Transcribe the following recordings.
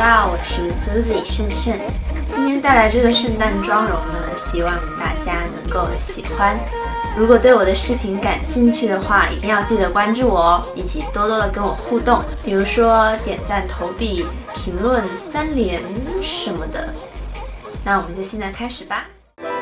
到，我是 Suzy 盛盛。今天带来这个圣诞妆容呢，希望大家能够喜欢。如果对我的视频感兴趣的话，一定要记得关注我哦，一起多多的跟我互动，比如说点赞、投币、评论、3连什么的。那我们就现在开始吧。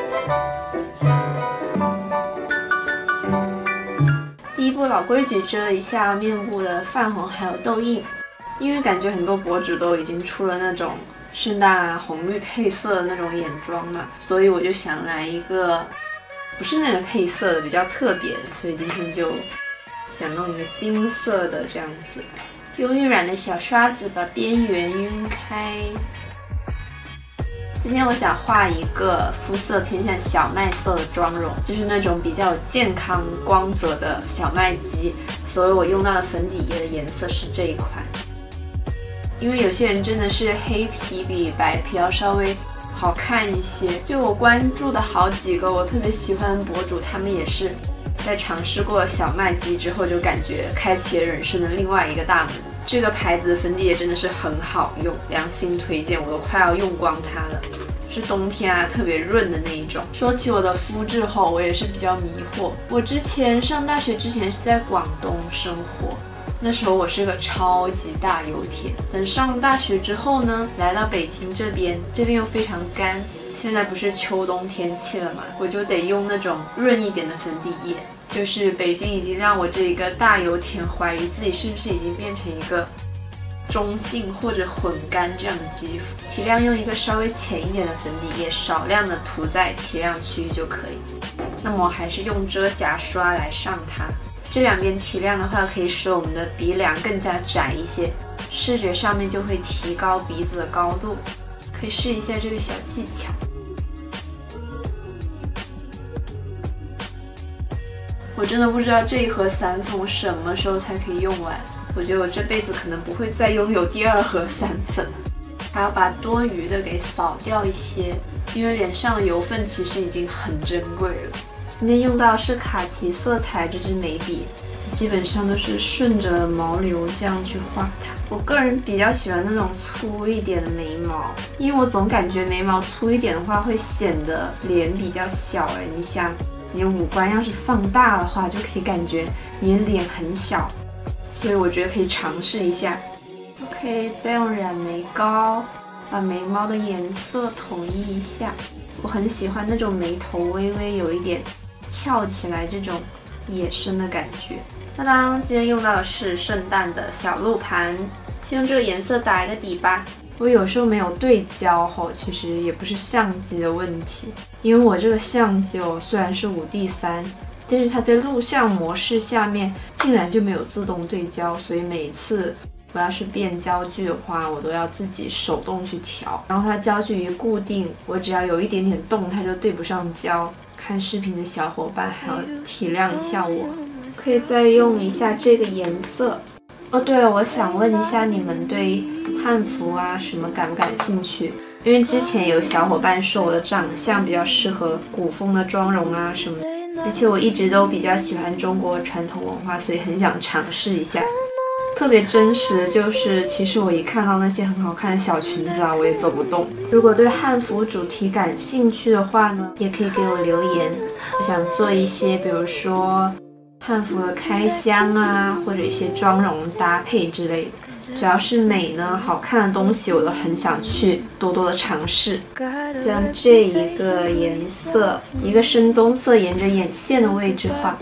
第一步，老规矩，遮一下面部的泛红还有痘印。因为感觉很多博主都已经出了那种圣诞红绿配色的那种眼妆嘛，所以我就想来一个不是那个配色的，比较特别的，所以今天就想弄一个金色的这样子。用晕染的小刷子把边缘晕开。今天我想画一个肤色偏向小麦色的妆容，就是那种比较健康光泽的小麦肌，所以我用到的粉底液的颜色是这一款。因为有些人真的是黑皮比白皮要稍微好看一些，就我关注的好几个我特别喜欢的博主，他们也是在尝试过小麦肌之后，就感觉开启了人生的另外一个大门。这个牌子粉底液真的是很好用，良心推荐，我都快要用光它了。是冬天啊，特别润的那一种。说起我的肤质后，我也是比较迷惑。我之前上大学之前是在广东生活。那时候我是个超级大油田，等上了大学之后呢，来到北京这边又非常干，现在不是秋冬天气了嘛，我就得用那种润一点的粉底液。就是北京已经让我这一个大油田怀疑自己是不是已经变成一个中性或者混干这样的肌肤。提亮用一个稍微浅一点的粉底液，少量的涂在提亮区域就可以。那么我还是用遮瑕刷来上它。这两边提亮的话，可以使我们的鼻梁更加窄一些，视觉上面就会提高鼻子的高度。可以试一下这个小技巧。我真的不知道这一盒散粉我什么时候才可以用完，我觉得我这辈子可能不会再拥有第2盒散粉。还要把多余的给扫掉一些，因为脸上的油分其实已经很珍贵了。今天用到是卡其色彩这支眉笔，基本上都是顺着毛流这样去画它。我个人比较喜欢那种粗一点的眉毛，因为我总感觉眉毛粗一点的话会显得脸比较小。你想，你的五官要是放大的话，就可以感觉你的脸很小，所以我觉得可以尝试一下。OK， 再用染眉膏把眉毛的颜色统一一下。我很喜欢那种眉头微微有一点翘起来这种野生的感觉。当当，今天用到的是圣诞的小鹿盘，先用这个颜色打一个底吧。我有时候没有对焦后，其实也不是相机的问题，因为我这个相机虽然是5D3，但是它在录像模式下面竟然就没有自动对焦，所以每次我要是变焦距的话，我都要自己手动去调，然后它焦距一固定，我只要有一点点动，它就对不上焦。看视频的小伙伴还要体谅一下我。可以再用一下这个颜色。哦，对了，我想问一下你们对汉服啊什么感不感兴趣？因为之前有小伙伴说我的长相比较适合古风的妆容啊什么的，而且我一直都比较喜欢中国传统文化，所以很想尝试一下。特别真实的就是，其实我一看到那些很好看的小裙子啊，我也走不动。如果对汉服主题感兴趣的话呢，也可以给我留言。我想做一些，比如说汉服的开箱啊，或者一些妆容搭配之类的。只要是美呢、好看的东西，我都很想去多多的尝试。将这一个颜色，一个深棕色，沿着眼线的位置画。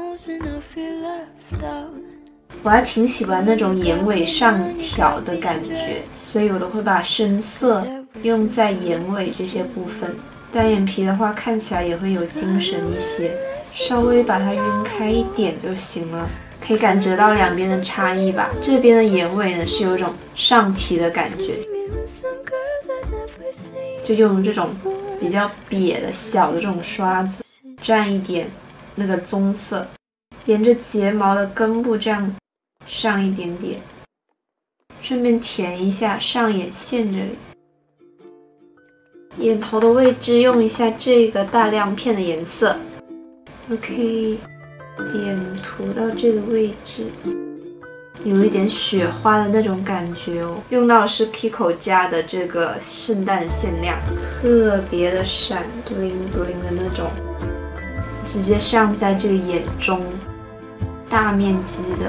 我还挺喜欢那种眼尾上挑的感觉，所以我都会把深色用在眼尾这些部分。单眼皮的话看起来也会有精神一些，稍微把它晕开一点就行了。可以感觉到两边的差异吧。这边的眼尾呢是有一种上提的感觉，就用这种比较瘪的小的这种刷子蘸一点那个棕色，沿着睫毛的根部这样上一点点，顺便填一下上眼线这里。眼头的位置用一下这个大亮片的颜色 ，OK， 点涂到这个位置， 有一点雪花的那种感觉哦。用到的是 Kiko 家的这个圣诞限量，特别的闪 bling bling 的那种，直接上在这个眼中，大面积的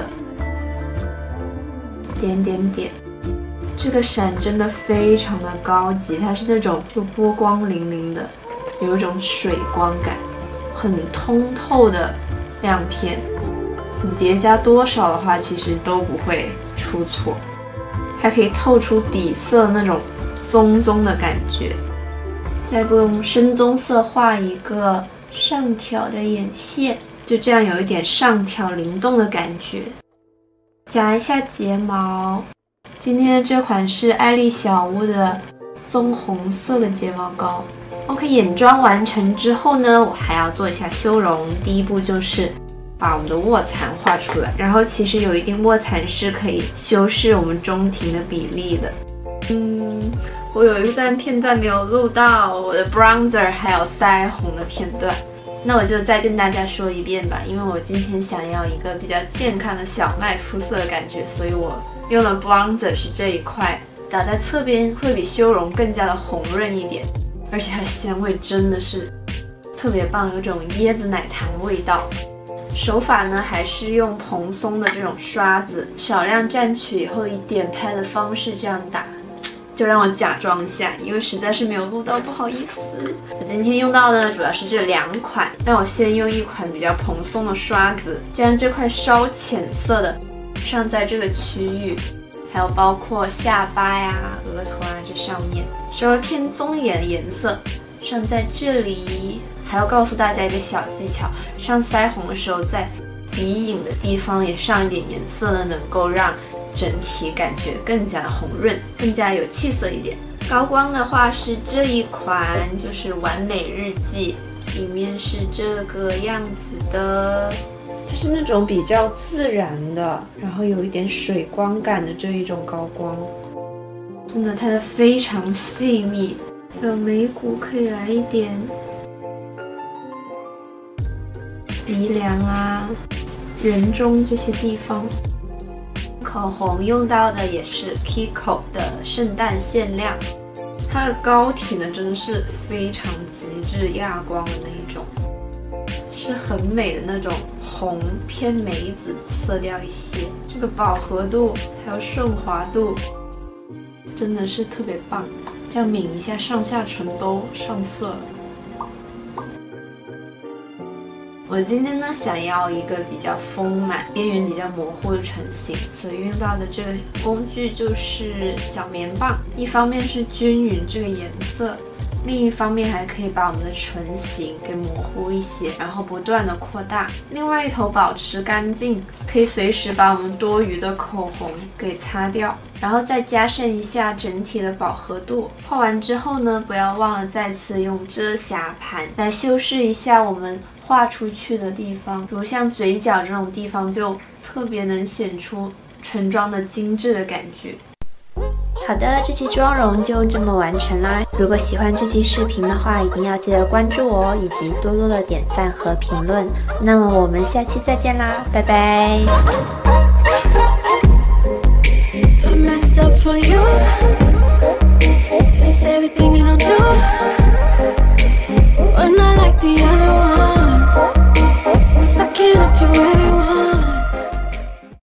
点点点。这个闪真的非常的高级，它是那种就波光粼粼的，有一种水光感，很通透的亮片。你叠加多少的话，其实都不会出错，还可以透出底色那种棕棕的感觉。下一步用深棕色画一个上挑的眼线，就这样有一点上挑灵动的感觉。夹一下睫毛。今天的这款是艾丽小屋的棕红色的睫毛膏。OK， 眼妆完成之后呢，我还要做一下修容。第一步就是把我们的卧蚕画出来，然后其实有一定卧蚕是可以修饰我们中庭的比例的。我有一段片段没有录到，我的 bronzer 还有腮红的片段，那我就再跟大家说一遍吧。因为我今天想要一个比较健康的小麦肤色的感觉，所以我用的 bronzer 是这一块，打在侧边会比修容更加的红润一点，而且它香味真的是特别棒，有种椰子奶糖的味道。手法呢还是用蓬松的这种刷子，少量蘸取以后以点拍的方式这样打。就让我假装一下，因为实在是没有录到，不好意思。我今天用到的主要是这2款，那我先用一款比较蓬松的刷子，将这块稍浅色的上在这个区域，还有包括下巴呀、额头啊这上面，稍微偏棕一点的颜色上在这里。还要告诉大家一个小技巧，上腮红的时候，在鼻影的地方也上一点颜色呢，能够让整体感觉更加的红润，更加有气色一点。高光的话是这一款，就是完美日记，里面是这个样子的。它是那种比较自然的，然后有一点水光感的这一种高光，真的它的非常细腻。有眉骨可以来一点，鼻梁啊、人中这些地方。口红用到的也是 Kiko 的圣诞限量，它的膏体呢真的是非常极致亚光的那一种，是很美的那种红偏梅子色调一些。这个饱和度还有顺滑度真的是特别棒，这样抿一下上下唇都上色了。我今天呢想要一个比较丰满、边缘比较模糊的唇形，所以用到的这个工具就是小棉棒。一方面是均匀这个颜色，另一方面还可以把我们的唇形给模糊一些，然后不断的扩大。另外一头保持干净，可以随时把我们多余的口红给擦掉，然后再加深一下整体的饱和度。画完之后呢，不要忘了再次用遮瑕盘来修饰一下我们画出去的地方，比如像嘴角这种地方就特别能显出唇妆的精致的感觉。 好的，这期妆容就这么完成啦。如果喜欢这期视频的话，一定要记得关注我，以及多多的点赞和评论。那么我们下期再见啦，拜拜。